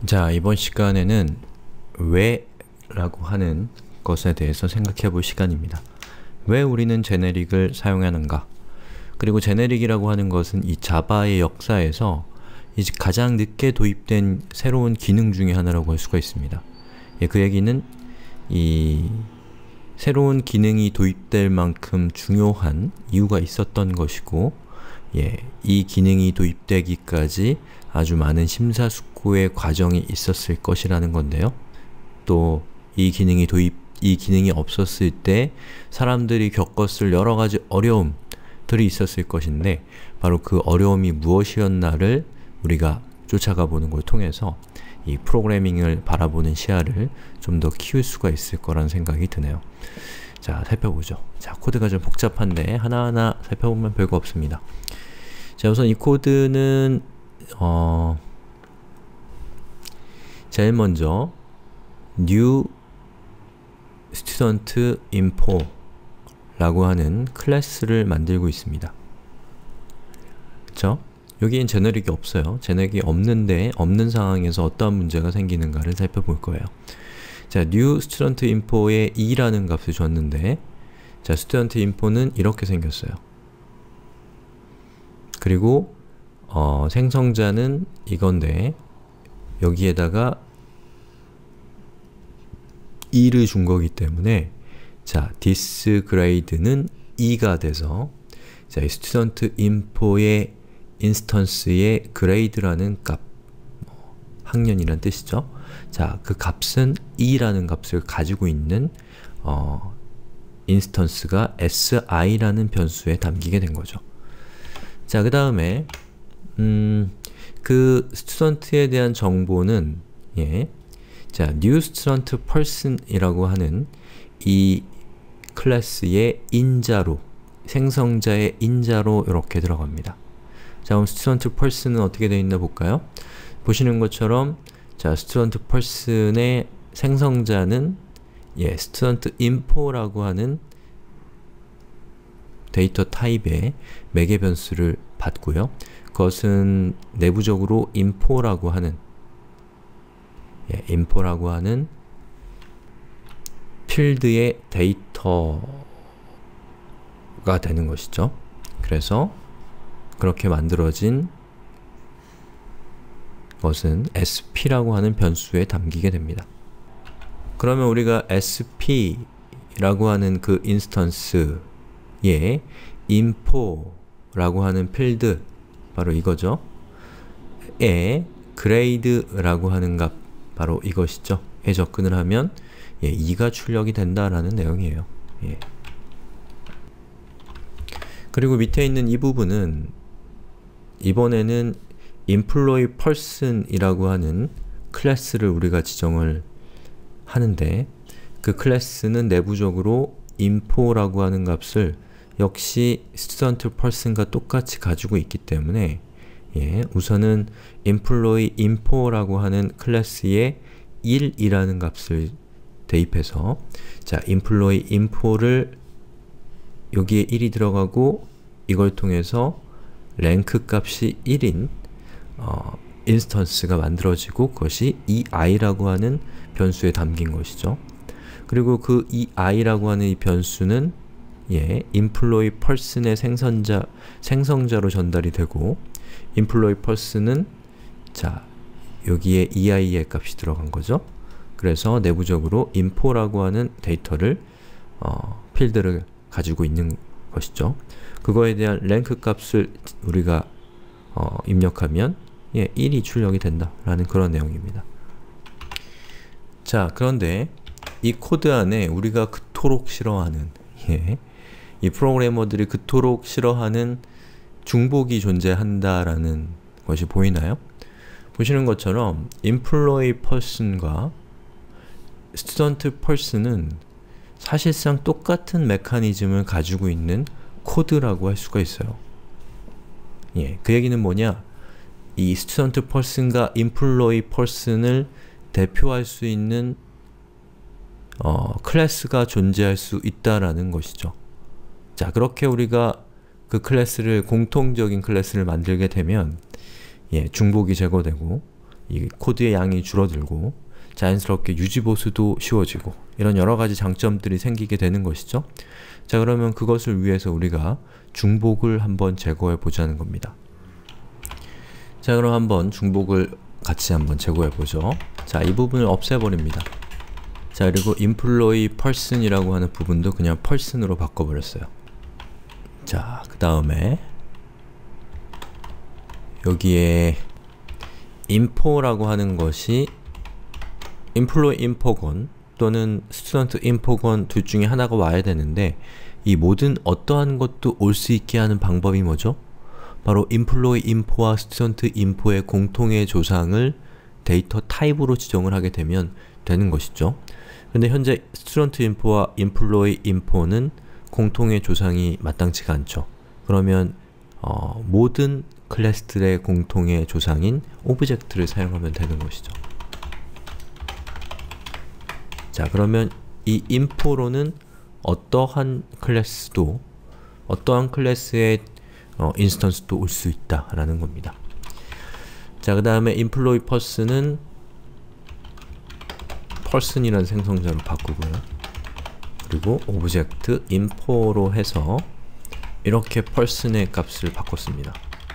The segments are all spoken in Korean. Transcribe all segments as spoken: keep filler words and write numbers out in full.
자, 이번 시간에는 왜 라고 하는 것에 대해서 생각해 볼 시간입니다. 왜 우리는 제네릭을 사용하는가? 그리고 제네릭이라고 하는 것은 이 자바의 역사에서 이제 가장 늦게 도입된 새로운 기능 중에 하나라고 할 수가 있습니다. 예, 그 얘기는 이 새로운 기능이 도입될 만큼 중요한 이유가 있었던 것이고, 예, 이 기능이 도입되기까지 아주 많은 심사숙고의 과정이 있었을 것이라는 건데요. 또 이 기능이 도입, 이 기능이 없었을 때 사람들이 겪었을 여러 가지 어려움들이 있었을 것인데, 바로 그 어려움이 무엇이었나를 우리가 쫓아가 보는 걸 통해서 이 프로그래밍을 바라보는 시야를 좀 더 키울 수가 있을 거라는 생각이 드네요. 자, 살펴보죠. 자, 코드가 좀 복잡한데 하나하나 살펴보면 별거 없습니다. 자, 우선 이 코드는 어, 제일 먼저 new student info 라고 하는 클래스를 만들고 있습니다. 그쵸? 여기엔 제너릭이 없어요. 제너릭이 없는데, 없는 상황에서 어떠한 문제가 생기는가를 살펴볼 거예요. 자, new student info에 e라는 값을 줬는데, 자, student info는 이렇게 생겼어요. 그리고 어, 생성자는 이건데, 여기에다가 e를 준 거기 때문에, 자, this grade는 e가 돼서, 자, 이 student info의 인스턴스의 grade라는 값, 학년이란 뜻이죠. 자, 그 값은 e라는 값을 가지고 있는 어, 인스턴스가 si라는 변수에 담기게 된 거죠. 자, 그 다음에 음, 그 스튜던트에 대한 정보는, 예, 자, new student person 이라고 하는 이 클래스의 인자로, 생성자의 인자로 이렇게 들어갑니다. 자, 그럼 student person은 어떻게 되어 있나 볼까요? 보시는 것처럼, 자, student person의 생성자는, 예, student info라고 하는 데이터 타입의 매개 변수를 받고요. 그것은 내부적으로 info라고 하는, 예, info라고 하는 필드의 데이터가 되는 것이죠. 그래서 그렇게 만들어진 것은 에스피라고 하는 변수에 담기게 됩니다. 그러면 우리가 에스피라고 하는 그 인스턴스에 info라고 하는 필드, 바로 이거죠. 에 grade라고 하는 값, 바로 이것이죠. 에 접근을 하면, 예, e가 출력이 된다라는 내용이에요. 예. 그리고 밑에 있는 이 부분은 이번에는 employee person 이라고 하는 클래스를 우리가 지정을 하는데, 그 클래스는 내부적으로 info라고 하는 값을 역시 student person과 똑같이 가지고 있기 때문에, 예, 우선은 employee info라고 하는 클래스에 일이라는 값을 대입해서, 자, employee info를 여기에 일이 들어가고, 이걸 통해서 랭크 값이 일인 어, 인스턴스가 만들어지고, 그것이 ei라고 하는 변수에 담긴 것이죠. 그리고 그 ei라고 하는 이 변수는, 예, employee person의 생성자, 생성자로 전달이 되고, employee person은, 자, 여기에 ei의 값이 들어간 거죠. 그래서 내부적으로 info라고 하는 데이터를, 어, 필드를 가지고 있는 것이죠. 그거에 대한 랭크 값을 우리가 어, 입력하면, 예, 일이 출력이 된다라는 그런 내용입니다. 자, 그런데 이 코드 안에 우리가 그토록 싫어하는, 예, 이 프로그래머들이 그토록 싫어하는 중복이 존재한다라는 것이 보이나요? 보시는 것처럼 employee person과 student person은 사실상 똑같은 메커니즘을 가지고 있는 코드라고 할 수가 있어요. 예, 그 얘기는 뭐냐? 이 student person과 employee person을 대표할 수 있는 어, 클래스가 존재할 수 있다라는 것이죠. 자, 그렇게 우리가 그 클래스를, 공통적인 클래스를 만들게 되면, 예, 중복이 제거되고, 이 코드의 양이 줄어들고 자연스럽게 유지보수도 쉬워지고 이런 여러가지 장점들이 생기게 되는 것이죠. 자, 그러면 그것을 위해서 우리가 중복을 한번 제거해 보자는 겁니다. 자, 그럼 한번 중복을 같이 한번 제거해 보죠. 자, 이 부분을 없애버립니다. 자, 그리고 employee person이라고 하는 부분도 그냥 person으로 바꿔버렸어요. 자, 그 다음에 여기에 info라고 하는 것이 employee info건 또는 student info건 둘 중에 하나가 와야 되는데 이 모든 어떠한 것도 올 수 있게 하는 방법이 뭐죠? 바로 employee info와 student info의 공통의 조상을 데이터 타입으로 지정을 하게 되면 되는 것이죠. 근데 현재 student info와 employee info는 공통의 조상이 마땅치가 않죠. 그러면 어, 모든 클래스들의 공통의 조상인 오브젝트를 사용하면 되는 것이죠. 자, 그러면 이 info로는 어떠한 클래스도 어떠한 클래스의 어, 인스턴스도 올 수 있다 라는 겁니다. 자, 그 다음에 employee person은 person이라는 생성자로 바꾸고요. 그리고 오브젝트 info로 해서 이렇게 person의 값을 바꿨습니다.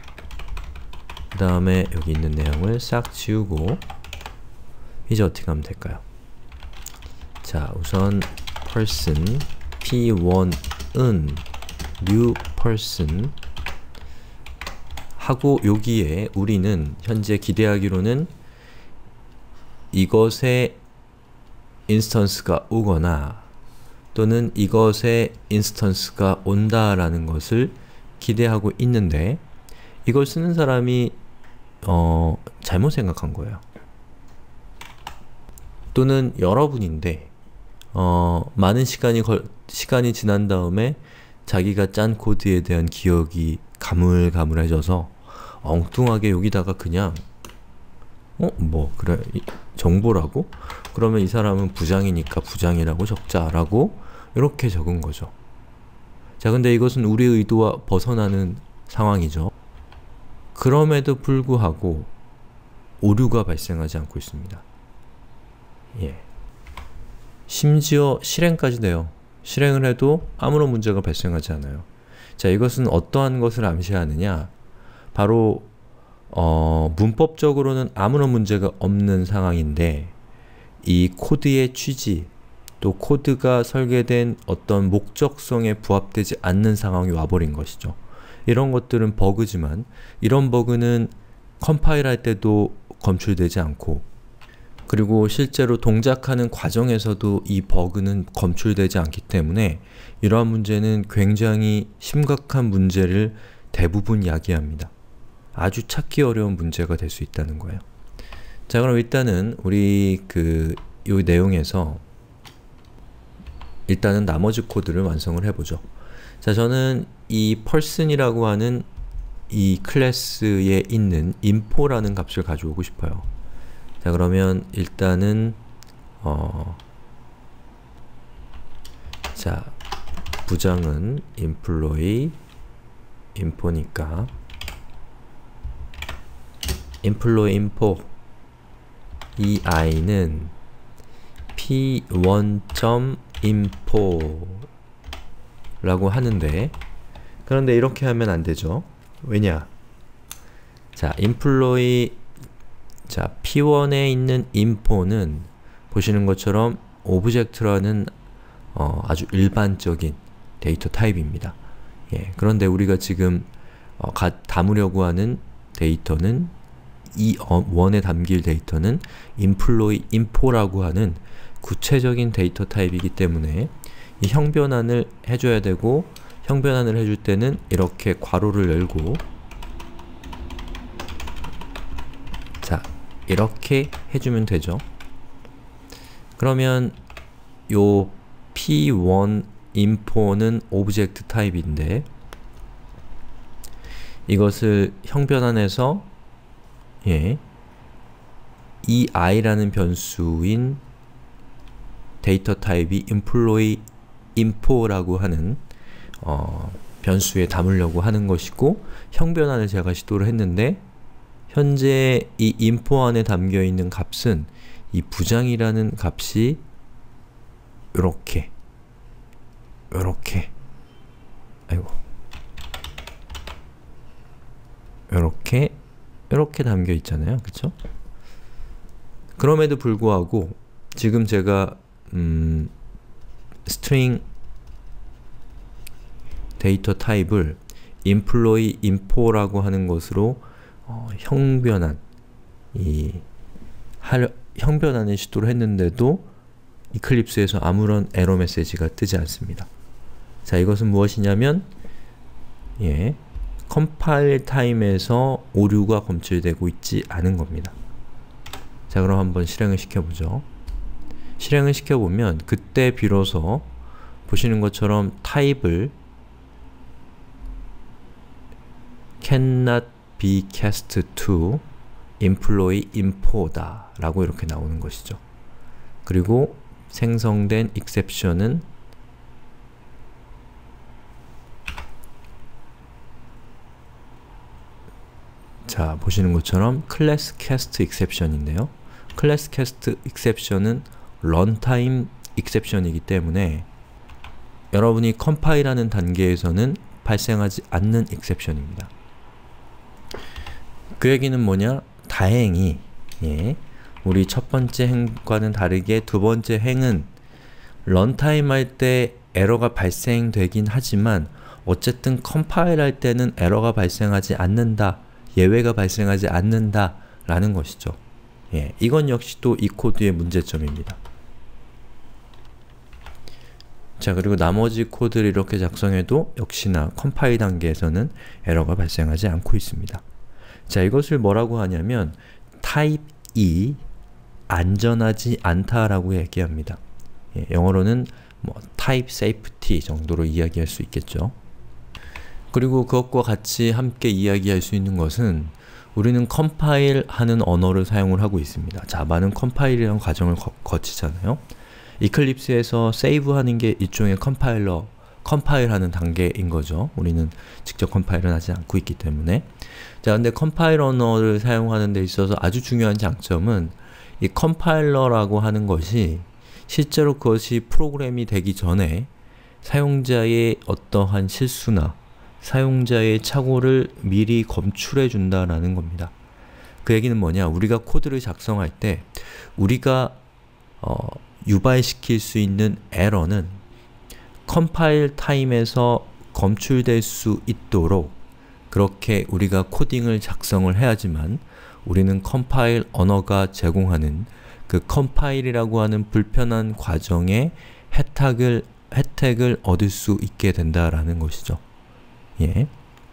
그 다음에 여기 있는 내용을 싹 지우고 이제 어떻게 하면 될까요? 자, 우선 person 피 원은 new person 하고 여기에 우리는 현재 기대하기로는 이것의 인스턴스가 오거나 또는 이것의 인스턴스가 온다라는 것을 기대하고 있는데 이걸 쓰는 사람이 어, 잘못 생각한 거예요. 또는 여러분인데 어, 많은 시간이 걸, 시간이 지난 다음에 자기가 짠 코드에 대한 기억이 가물가물해져서 엉뚱하게 여기다가 그냥 어? 뭐 그래 이, 정보라고? 그러면 이 사람은 부장이니까 부장이라고 적자라고 이렇게 적은 거죠. 자, 근데 이것은 우리의 의도와 벗어나는 상황이죠. 그럼에도 불구하고 오류가 발생하지 않고 있습니다. 예. 심지어 실행까지 돼요. 실행을 해도 아무런 문제가 발생하지 않아요. 자, 이것은 어떠한 것을 암시하느냐? 바로 어, 문법적으로는 아무런 문제가 없는 상황인데 이 코드의 취지, 또 코드가 설계된 어떤 목적성에 부합되지 않는 상황이 와버린 것이죠. 이런 것들은 버그지만 이런 버그는 컴파일 할 때도 검출되지 않고 그리고 실제로 동작하는 과정에서도 이 버그는 검출되지 않기 때문에 이러한 문제는 굉장히 심각한 문제를 대부분 야기합니다. 아주 찾기 어려운 문제가 될 수 있다는 거예요. 자, 그럼 일단은 우리 그 이 내용에서 일단은 나머지 코드를 완성을 해보죠. 자, 저는 이 person이라고 하는 이 클래스에 있는 info라는 값을 가져오고 싶어요. 자, 그러면 일단은 어 자, 부장은 employee info니까 employee info 이 i는 피 원 점 info 라고 하는데 그런데 이렇게 하면 안 되죠. 왜냐? 자, employee 자, 피 원에 있는 info는 보시는 것처럼 오브젝트라는 어, 아주 일반적인 데이터 타입입니다. 예, 그런데 우리가 지금 어, 가, 담으려고 하는 데이터는 이 원에 담길 데이터는 employee info라고 하는 구체적인 데이터 타입이기 때문에 이 형변환을 해줘야 되고 형변환을 해줄 때는 이렇게 괄호를 열고 자, 이렇게 해주면 되죠. 그러면 요 피 원 info는 오브젝트 타입인데 이것을 형변환해서 예, 이 i라는 변수인 데이터 타입이 employee info라고 하는 어, 변수에 담으려고 하는 것이고 형변환을 제가 시도를 했는데 현재 이 info 안에 담겨있는 값은 이 부장이라는 값이 요렇게 요렇게 아이고 요렇게 요렇게 담겨 있잖아요. 그쵸? 그럼에도 불구하고 지금 제가 음, string 데이터 타입을 employee info라고 하는 것으로 어, 형변환 이 할, 형변환을 시도를 했는데도 이클립스에서 아무런 에러 메시지가 뜨지 않습니다. 자, 이것은 무엇이냐면 예, 컴파일 타임에서 오류가 검출되고 있지 않은 겁니다. 자, 그럼 한번 실행을 시켜보죠. 실행을 시켜보면 그때 비로소 보시는 것처럼 타입을 cannot be cast to employee info다 라고 이렇게 나오는 것이죠. 그리고 생성된 exception은 자, 보시는 것처럼 class cast exception인데요. class cast exception은 runtime exception이기 때문에 여러분이 컴파일하는 단계에서는 발생하지 않는 exception입니다. 그 얘기는 뭐냐? 다행히 예, 우리 첫 번째 행과는 다르게 두 번째 행은 런타임 할 때 에러가 발생되긴 하지만 어쨌든 컴파일 할 때는 에러가 발생하지 않는다, 예외가 발생하지 않는다 라는 것이죠. 예, 이건 역시 또 이 코드의 문제점입니다. 자, 그리고 나머지 코드를 이렇게 작성해도 역시나 컴파일 단계에서는 에러가 발생하지 않고 있습니다. 자, 이것을 뭐라고 하냐면 타입이 안전하지 않다라고 얘기합니다. 예, 영어로는 뭐 type safety 정도로 이야기할 수 있겠죠. 그리고 그것과 같이 함께 이야기할 수 있는 것은 우리는 컴파일 하는 언어를 사용을 하고 있습니다. 자바는 컴파일이라는 과정을 거, 거치잖아요. 이클립스에서 save 하는 게 일종의 컴파일러, 컴파일 하는 단계인 거죠. 우리는 직접 컴파일은 하지 않고 있기 때문에. 자, 근데 컴파일 언어를 사용하는 데 있어서 아주 중요한 장점은 이 컴파일러라고 하는 것이 실제로 그것이 프로그램이 되기 전에 사용자의 어떠한 실수나 사용자의 착오를 미리 검출해 준다라는 겁니다. 그 얘기는 뭐냐? 우리가 코드를 작성할 때 우리가 어, 유발시킬 수 있는 에러는 컴파일 타임에서 검출될 수 있도록 그렇게 우리가 코딩을 작성을 해야지만 우리는 컴파일 언어가 제공하는 그 컴파일이라고 하는 불편한 과정의 혜택을, 혜택을 얻을 수 있게 된다라는 것이죠. 예.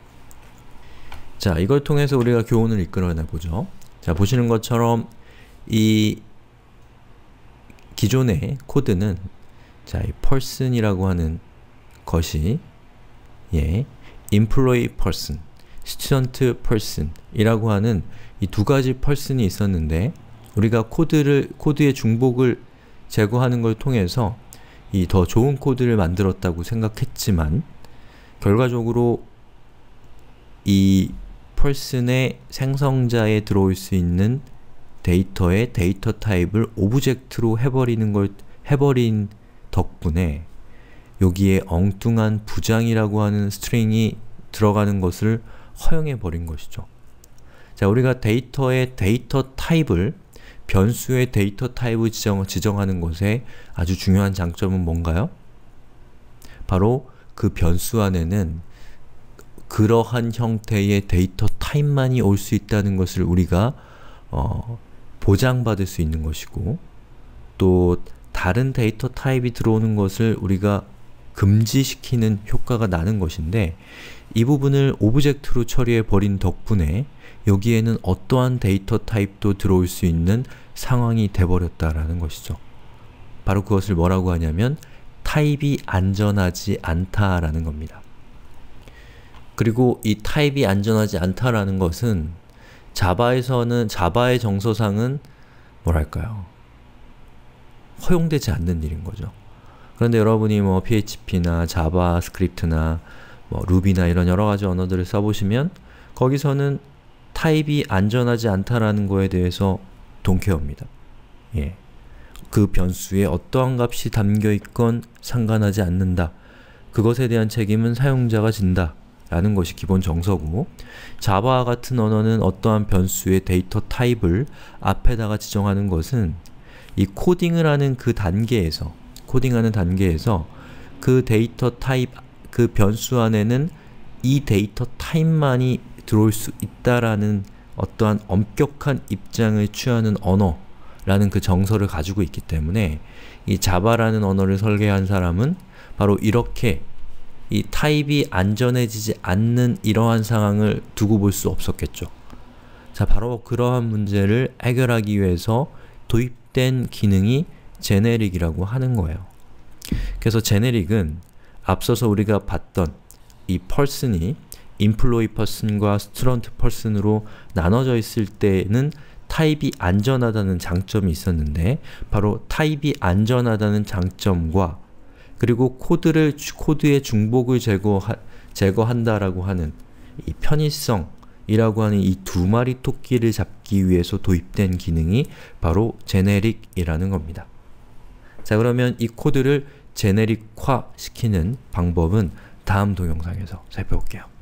자, 이걸 통해서 우리가 교훈을 이끌어내 보죠. 자, 보시는 것처럼 이 기존의 코드는 자, 이 person이라고 하는 것이 예, employee person, student person 이라고 하는 이 두 가지 person이 있었는데 우리가 코드를, 코드의 중복을 제거하는 걸 통해서 이 더 좋은 코드를 만들었다고 생각했지만 결과적으로 이 person의 생성자에 들어올 수 있는 데이터의 데이터 타입을 오브젝트로 해버리는 걸 해버린 덕분에 여기에 엉뚱한 부장이라고 하는 스트링이 들어가는 것을 허용해 버린 것이죠. 자, 우리가 데이터의 데이터 타입을 변수의 데이터 타입을 지정, 지정하는 것에 아주 중요한 장점은 뭔가요? 바로 그 변수 안에는 그러한 형태의 데이터 타입만이 올 수 있다는 것을 우리가 어, 보장받을 수 있는 것이고 또 다른 데이터 타입이 들어오는 것을 우리가 금지시키는 효과가 나는 것인데 이 부분을 오브젝트로 처리해 버린 덕분에 여기에는 어떠한 데이터 타입도 들어올 수 있는 상황이 돼버렸다라는 것이죠. 바로 그것을 뭐라고 하냐면 타입이 안전하지 않다라는 겁니다. 그리고 이 타입이 안전하지 않다라는 것은 자바에서는, 자바의 정서상은 뭐랄까요? 허용되지 않는 일인 거죠. 그런데 여러분이 뭐 피에이치피나 자바스크립트나 뭐 루비나 이런 여러 가지 언어들을 써보시면 거기서는 타입이 안전하지 않다라는 거에 대해서 don't care입니다. 예. 그 변수에 어떠한 값이 담겨있건 상관하지 않는다. 그것에 대한 책임은 사용자가 진다 라는 것이 기본 정서고, 자바와 같은 언어는 어떠한 변수의 데이터 타입을 앞에다가 지정하는 것은 이 코딩을 하는 그 단계에서 코딩하는 단계에서 그 데이터 타입, 그 변수 안에는 이 데이터 타입만이 들어올 수 있다라는 어떠한 엄격한 입장을 취하는 언어라는 그 정서를 가지고 있기 때문에 이 자바라는 언어를 설계한 사람은 바로 이렇게 이 타입이 안전해지지 않는 이러한 상황을 두고 볼 수 없었겠죠. 자, 바로 그러한 문제를 해결하기 위해서 도입된 기능이 제네릭이라고 하는 거예요. 그래서 제네릭은 앞서서 우리가 봤던 이 person이 employee person과 student person으로 나눠져 있을 때는 타입이 안전하다는 장점이 있었는데, 바로 타입이 안전하다는 장점과 그리고 코드를, 코드의 중복을 제거하, 제거한다라고 하는 이 편의성이라고 하는 이 두 마리 토끼를 잡기 위해서 도입된 기능이 바로 제네릭이라는 겁니다. 자, 그러면 이 코드를 제네릭화 시키는 방법은 다음 동영상에서 살펴볼게요.